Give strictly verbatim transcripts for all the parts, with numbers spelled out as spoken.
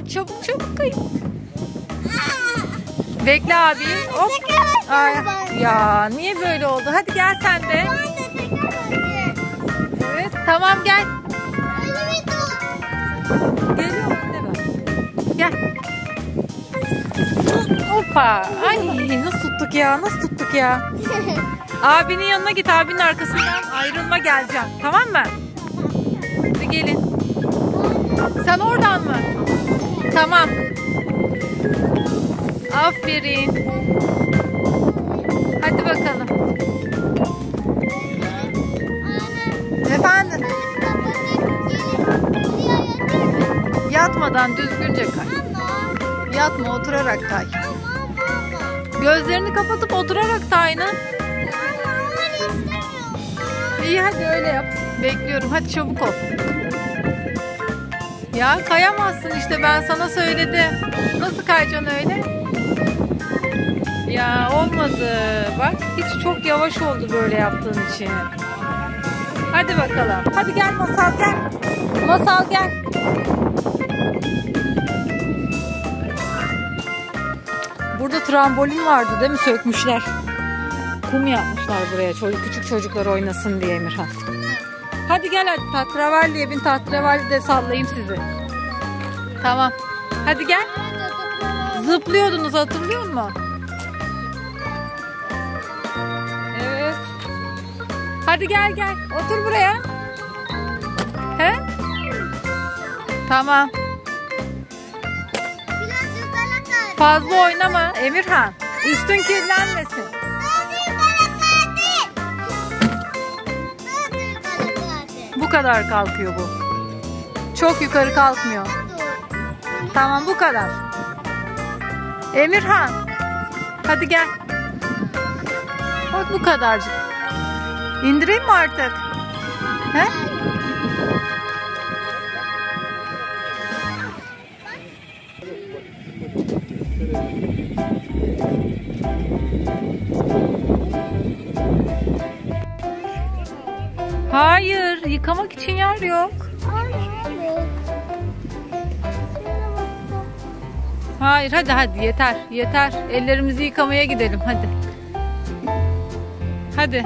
Hadi çabuk çabuk kayın. Bekle abi. Hop. Ay, ya niye böyle oldu? Hadi gel sen de. Evet tamam gel. Geliyorum hadi. Gel. Hoppa. Ay nasıl tuttuk ya? Nasıl tuttuk ya? Abinin yanına git. Abinin arkasından ayrılma geleceğim. Tamam mı? Hadi gelin. Sen oradan mı? Tamam. Aferin. Hadi bakalım. Efendim? Yatmadan düzgünce kay. Yatma, oturarak kay. Gözlerini kapatıp oturarak Tayna. İyi hadi öyle yap. Bekliyorum. Hadi çabuk ol. Ya kayamazsın işte, ben sana söyledim. Nasıl kayacaksın öyle? Ya olmadı. Bak hiç çok yavaş oldu böyle yaptığın için. Hadi bakalım. Hadi gel Masal gel. Masal gel. Burada trambolin vardı değil mi? Sökmüşler. Kum yapmışlar buraya. Çocuk, küçük çocuklar oynasın diye Emirhan. Hadi gel hadi tahterevalliye bin, tahterevalli de sallayayım sizi. Tamam. Hadi gel. Zıplıyordunuz, hatırlıyor musun? Evet. Hadi gel gel. Otur buraya. He? Tamam. Fazla oynama Emirhan. Üstün kirlenmesin. Bu kadar kalkıyor bu. Çok yukarı kalkmıyor. Tamam bu kadar. Emirhan. Hadi gel. Bak bu kadarcık. İndireyim mi artık? He? Hayır, yıkamak için yer yok. Hayır, hadi hadi yeter, yeter. Ellerimizi yıkamaya gidelim, hadi. Hadi.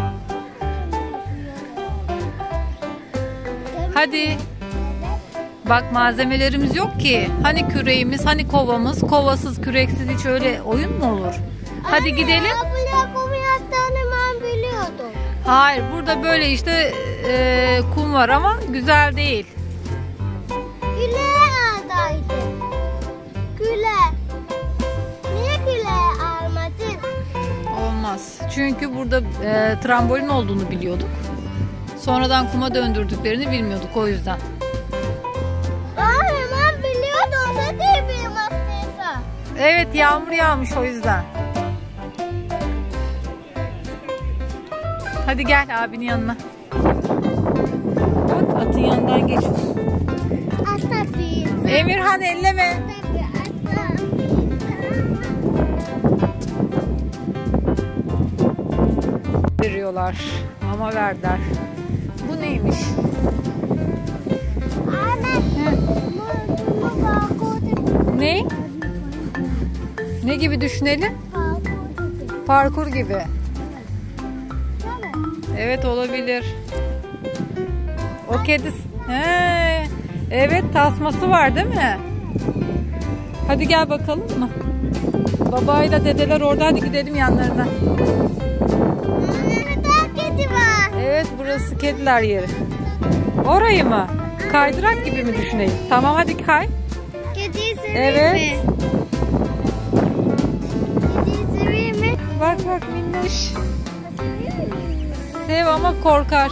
Hadi. Bak malzemelerimiz yok ki. Hani küreğimiz, hani kovamız. Kovasız, küreksiz hiç öyle oyun mu olur? Hadi anne, gidelim. Abla kum yaptığını ben biliyordum. Hayır, burada böyle işte e, kum var ama güzel değil. Güle neredeydi? Güle. Niye güle almadın? Olmaz. Çünkü burada e, trambolin olduğunu biliyorduk. Sonradan kuma döndürdüklerini bilmiyorduk, o yüzden. Hayır, ben biliyordum. Ne diye bilmezseyse. Evet, yağmur yağmış o yüzden. Hadi gel abinin yanına. Bak atın yanından geçiyorsun. Atla. Emirhan elleme. Veriyorlar. Mama verdiler. Bu neymiş? Ne? Ne gibi düşünelim? Parkur gibi. Evet olabilir. O kedi. He, evet tasması var değil mi? Hadi gel bakalım mı? Babayla dedeler orada, hadi gidelim yanlarına. Kedi var. Evet burası kediler yeri. Orayı mı? Kaydırak gibi mi düşünelim? Tamam hadi kay. Kediyi seveyim evet. mi? Kediyi seveyim mi? Bak bak minnoş. Sev ama korkar.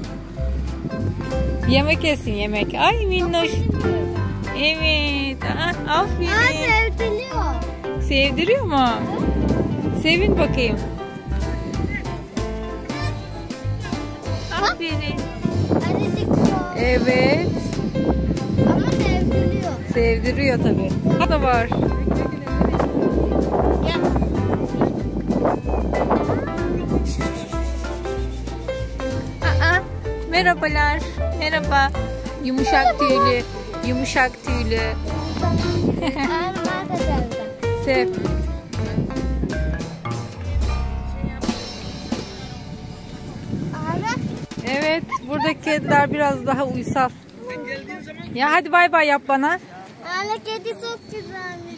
Yemek yesin yemek. Ay minnoş. Evet. Ah, aferin. Aa, sevdiriyor. Sevdiriyor mu? Sevin bakayım. Aferin. Evet. Ama sevdiriyor. Sevdiriyor tabii. Bu da var. Ya. Aa, merhabalar. Merhaba. Yumuşak tüylü. Yumuşak tüylü. Anne de sevdi. Sev. Anne. Evet, buradaki kediler biraz daha uysal. Ya hadi bay bay yap bana. Anne kedi çok güzelmiş.